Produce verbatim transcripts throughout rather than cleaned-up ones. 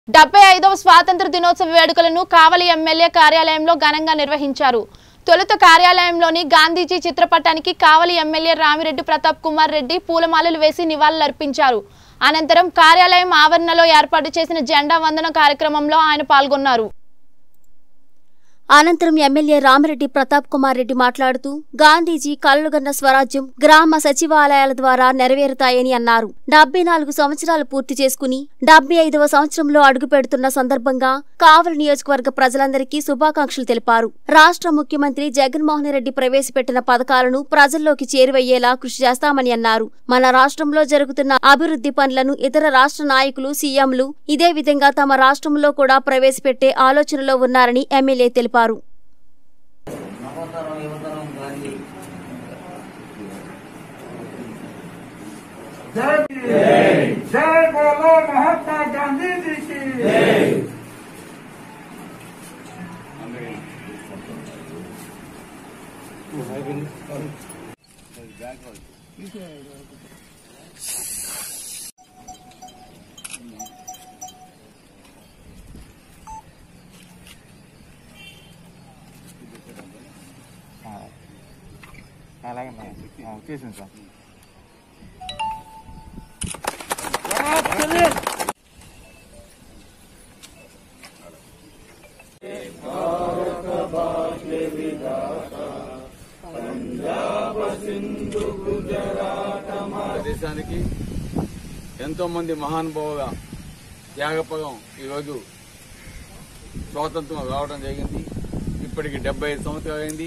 డెబ్బై ఐదవ స్వాతంత్ర దినోత్సవ వేడుకలను కావలి ఎమ్మెల్యే కార్యాలయంలో ఘనంగా నిర్వహించారు. తొలుత కార్యాలయంలోని గాంధీజీ చిత్రపటానికి కావలి ఎమ్మెల్యే రామిరెడ్డి ప్రతాప్ కుమార్ రెడ్డి పూలమాలలు వేసి నివాళులర్పించారు. అనంతరం కార్యాలయం ఆవరణలో ఏర్పాటు చేసిన జెండా వందన కార్యక్రమంలో ఆయన పాల్గొన్నారు. అనంతరం ఎమ్మెల్యే రామిరెడ్డి ప్రతాప్ కుమార్ రెడ్డి మాట్లాడుతూ గాంధీజీ కలలుగన్న స్వరాజ్యం గ్రామ సచివాలయాల ద్వారా నెరవేరుతాయని అన్నారు. డెబ్బై నాలుగు సంవత్సరాలు పూర్తి చేసుకుని డెబ్బై ఐదవ సంవత్సరంలో అడుగు పెడుతున్న సందర్భంగా కావలి నియోజకవర్గ ప్రజలందరికీ శుభాకాంక్షలు తెలిపారు. రాష్ట్ర ముఖ్యమంత్రి జగన్మోహన్ రెడ్డి ప్రవేశపెట్టిన పథకాలను ప్రజల్లోకి చేరువయ్యేలా కృషి చేస్తామని అన్నారు. మన రాష్ట్రంలో జరుగుతున్న అభివృద్ధి పనులను ఇతర రాష్ట్ర నాయకులు, సీఎంలు ఇదే విధంగా తమ రాష్ట్రంలో కూడా ప్రవేశపెట్టే ఆలోచనలో ఉన్నారని ఎమ్మెల్యే తెలిపారు. जय बोलो महात्मा गांधी जी की అలాగే చేసింది సార్. దేశానికి ఎంతో మంది మహానుభావుల త్యాగపదం ఈరోజు స్వాతంత్రం రావడం జరిగింది. ఇప్పటికి డెబ్బై ఐదు సంవత్సరాలు అయింది.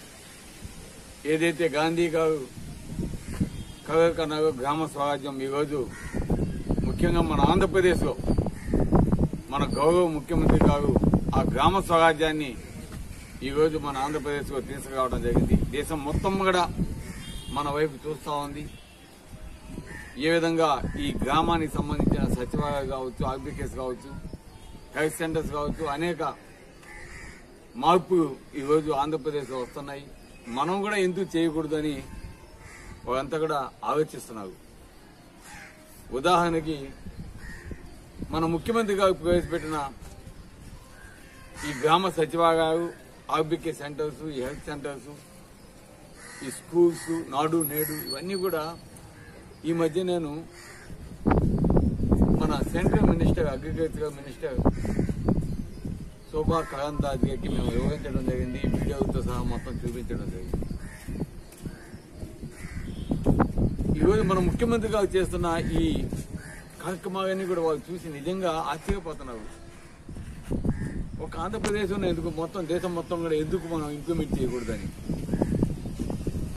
ఏదైతే గాంధీ గారు కలలు కన్నారో గ్రామ స్వరాజ్యం ఈరోజు ముఖ్యంగా మన ఆంధ్రప్రదేశ్లో మన గౌరవ ముఖ్యమంత్రి గారు ఆ గ్రామ స్వరాజ్యాన్ని ఈరోజు మన ఆంధ్రప్రదేశ్లో తీసుకురావడం జరిగింది. దేశం మొత్తం కూడా మన వైపు చూస్తూ ఉంది. ఏ విధంగా ఈ గ్రామానికి సంబంధించిన సచివాలయాలు కావచ్చు, ఆర్బీకేస్ కావచ్చు, హెల్త్ సెంటర్స్ కావచ్చు, అనేక మార్పులు ఈరోజు ఆంధ్రప్రదేశ్లో వస్తున్నాయి. మనం కూడా ఎందుకు చేయకూడదని వాళ్ళంతా కూడా ఆలోచిస్తున్నారు. ఉదాహరణకి మన ముఖ్యమంత్రి గారు ప్రవేశపెట్టిన ఈ గ్రామ సచివాలయాలు, ఆర్బీకే సెంటర్స్, ఈ హెల్త్ సెంటర్స్, ఈ స్కూల్స్, నాడు నేడు ఇవన్నీ కూడా ఈ మధ్య నేను మన central minister, agriculture minister Shobha Karandlaje గారికి మేము వివరించడం జరిగింది. వీడియోతో సహా మొత్తం చూపించడం జరిగింది. ఈరోజు మన ముఖ్యమంత్రి గారు చేస్తున్న ఈ కార్యక్రమాలన్నీ కూడా వాళ్ళు చూసి నిజంగా ఆశ్చర్యపోతున్నారు. ఒక ఆంధ్రప్రదేశ్లో ఎందుకు మొత్తం దేశం మొత్తం కూడా ఎందుకు మనం ఇంప్లిమెంట్ చేయకూడదని